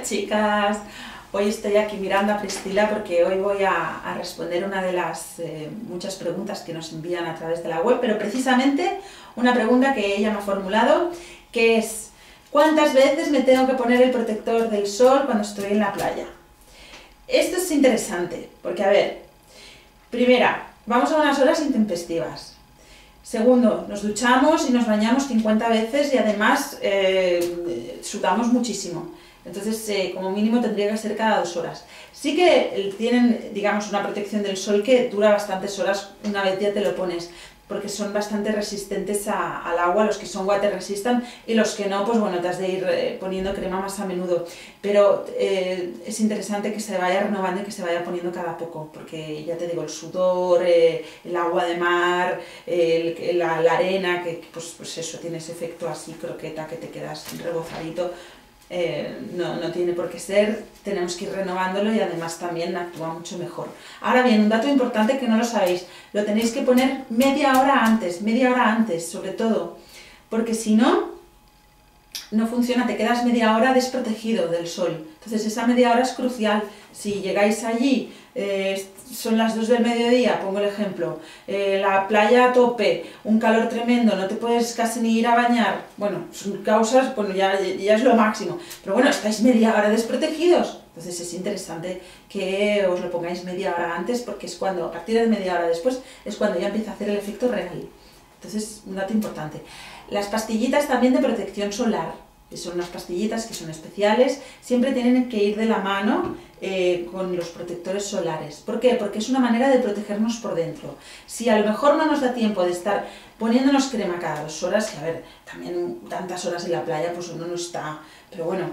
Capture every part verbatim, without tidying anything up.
Chicas, hoy estoy aquí mirando a Priscila porque hoy voy a, a responder una de las eh, muchas preguntas que nos envían a través de la web, pero precisamente una pregunta que ella me ha formulado, que es: ¿cuántas veces me tengo que poner el protector del sol cuando estoy en la playa? Esto es interesante, porque a ver, primera, vamos a unas horas intempestivas. Segundo, nos duchamos y nos bañamos cincuenta veces y además eh, sudamos muchísimo. Entonces, eh, como mínimo tendría que ser cada dos horas. Sí que tienen, digamos, una protección del sol que dura bastantes horas una vez ya te lo pones, porque son bastante resistentes a, al agua, los que son water resistant, y los que no, pues bueno, te has de ir eh, poniendo crema más a menudo. Pero eh, es interesante que se vaya renovando y que se vaya poniendo cada poco, porque ya te digo, el sudor, eh, el agua de mar, eh, el, la, la arena, que pues, pues eso, tiene ese efecto así croqueta que te quedas rebozadito. Eh, no, no tiene por qué ser, tenemos que ir renovándolo y además también actúa mucho mejor. Ahora bien, un dato importante que no lo sabéis, lo tenéis que poner media hora antes, media hora antes sobre todo, porque si no, no funciona, te quedas media hora desprotegido del sol. Entonces esa media hora es crucial. Si llegáis allí, eh, son las dos del mediodía, pongo el ejemplo, eh, la playa a tope, un calor tremendo, no te puedes casi ni ir a bañar, bueno, son causas, bueno, ya, ya es lo máximo, pero bueno, estáis media hora desprotegidos. Entonces es interesante que os lo pongáis media hora antes, porque es cuando, a partir de media hora después, es cuando ya empieza a hacer el efecto real. Entonces, un dato importante. Las pastillitas también de protección solar, que son unas pastillitas que son especiales, siempre tienen que ir de la mano eh, con los protectores solares. ¿Por qué? Porque es una manera de protegernos por dentro. Si a lo mejor no nos da tiempo de estar poniéndonos crema cada dos horas, que a ver, también tantas horas en la playa, pues uno no está, pero bueno,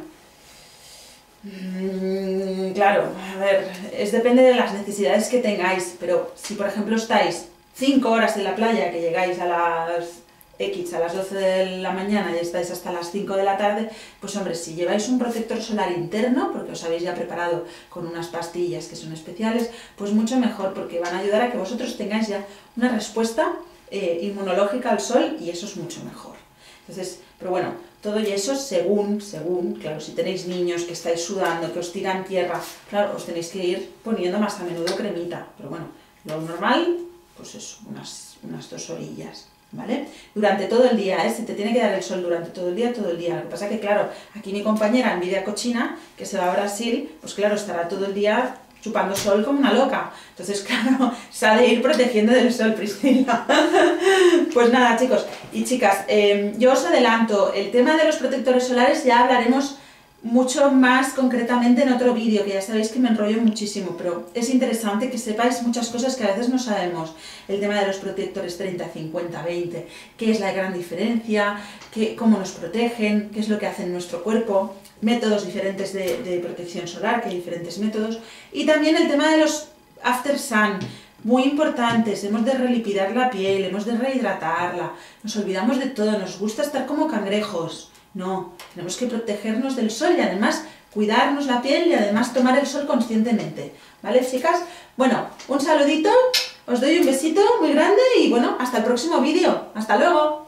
mmm, claro, a ver, es depende de las necesidades que tengáis, pero si por ejemplo estáis cinco horas en la playa, que llegáis a las X a las doce de la mañana y estáis hasta las cinco de la tarde, pues hombre, si lleváis un protector solar interno, porque os habéis ya preparado con unas pastillas que son especiales, pues mucho mejor, porque van a ayudar a que vosotros tengáis ya una respuesta eh, inmunológica al sol, y eso es mucho mejor. Entonces, pero bueno, todo y eso según, según, claro, si tenéis niños que estáis sudando, que os tiran tierra, claro, os tenéis que ir poniendo más a menudo cremita, pero bueno, lo normal, pues eso, unas, unas dos orillas. ¿Vale? Durante todo el día, ¿eh? Se te tiene que dar el sol durante todo el día, todo el día. Lo que pasa que, claro, aquí mi compañera Envidia Cochina, que se va a Brasil, pues claro, estará todo el día chupando sol como una loca. Entonces, claro, se ha de ir protegiendo del sol, Priscila. Pues nada, chicos y chicas, eh, yo os adelanto, el tema de los protectores solares ya hablaremos mucho más concretamente en otro vídeo, que ya sabéis que me enrollo muchísimo, pero es interesante que sepáis muchas cosas que a veces no sabemos. El tema de los protectores treinta, cincuenta, veinte, qué es la gran diferencia, qué, cómo nos protegen, qué es lo que hace en nuestro cuerpo, métodos diferentes de, de protección solar, que hay diferentes métodos, y también el tema de los after sun, muy importantes. Hemos de relipidar la piel, hemos de rehidratarla, nos olvidamos de todo, nos gusta estar como cangrejos. No, tenemos que protegernos del sol y además cuidarnos la piel y además tomar el sol conscientemente. ¿Vale, chicas? Bueno, un saludito, os doy un besito muy grande y bueno, hasta el próximo vídeo. ¡Hasta luego!